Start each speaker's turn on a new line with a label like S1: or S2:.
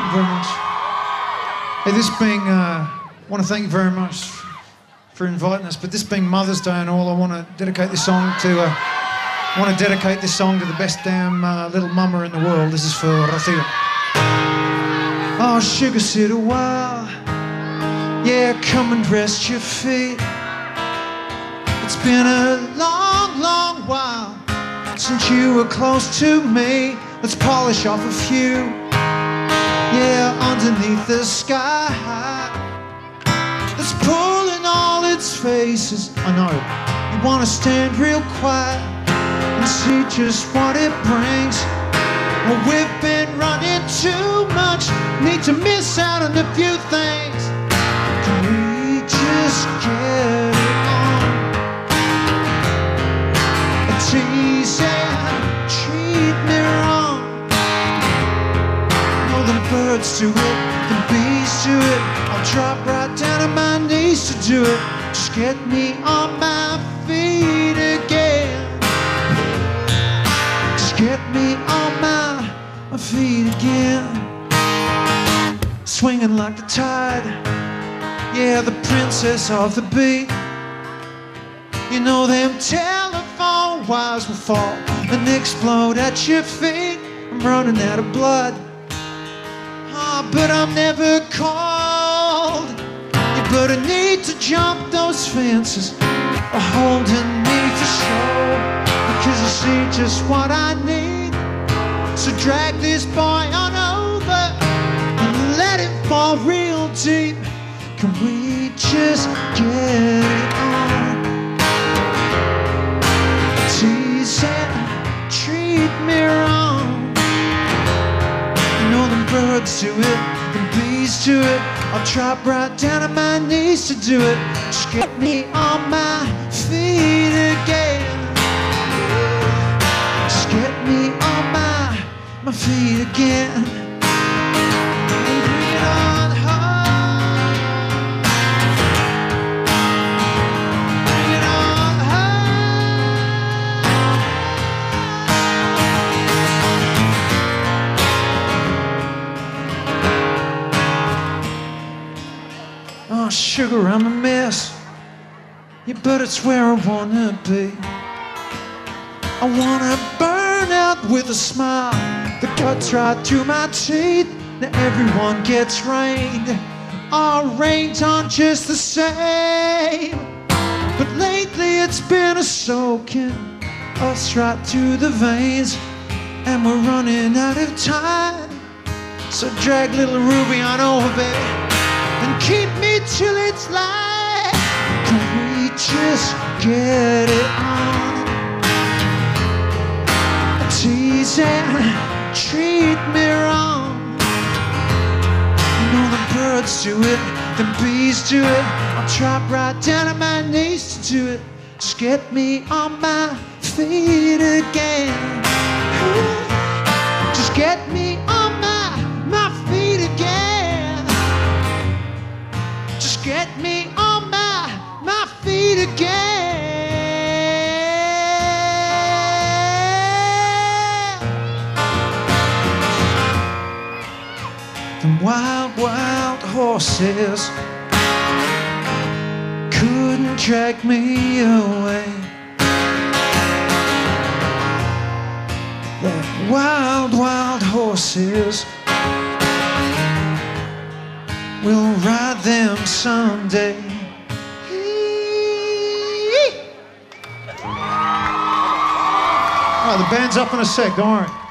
S1: you very much. Hey, this being, I want to thank you very much for inviting us, but this being Mother's Day and all, I want to dedicate this song to, the best damn little mama in the world. This is for Rocío. Oh, sugar, sit a while. Yeah, come and rest your feet. It's been a long, long while since you were close to me. Let's polish off a few. Yeah, underneath the sky. Let's pull in all its faces. I know, you want to stand real quiet and see just what it brings. Well, we've been running too much, need to miss out on a few things. Can we just get it on? Tease and treat me wrong. No, the birds do it, the bees do it. I'll drop right down on my knees to do it. Just get me on my feet again. Just get me on my feet again. Swinging like the tide. Yeah, the princess of the beat. You know them telephone wires will fall and explode at your feet. I'm running out of blood. Oh, but I'm never cold. You better need to jump those fences or holding me for sure, because you see just what I need. So drag this boy on over and let it fall real deep. Can we just get it on? Tease and treat me wrong. You know the birds do it, the bees do it. I'll drop right down on my knees to do it. Just get me on my feet again. Just get me on my feet again. Bring it on home. Bring it on home. Oh, sugar, I'm a mess. Yeah, but it's where I wanna be. I wanna burn out with a smile that cuts right through my teeth. Now everyone gets rained. Our rains aren't just the same, but lately it's been a soaking us right through the veins, and we're running out of time. So drag little Ruby on over, baby, and keep me till it's light. Can we just get it on? Tease and treat me wrong. You know the birds do it, the bees do it. I'll drop right down on my knees to do it. Just get me on my feet again. Just get me on my feet again. Just get me on my feet again. Wild, wild horses couldn't drag me away. The wild, wild horses, we'll ride them someday. All right, the band's up in a sec, don't worry.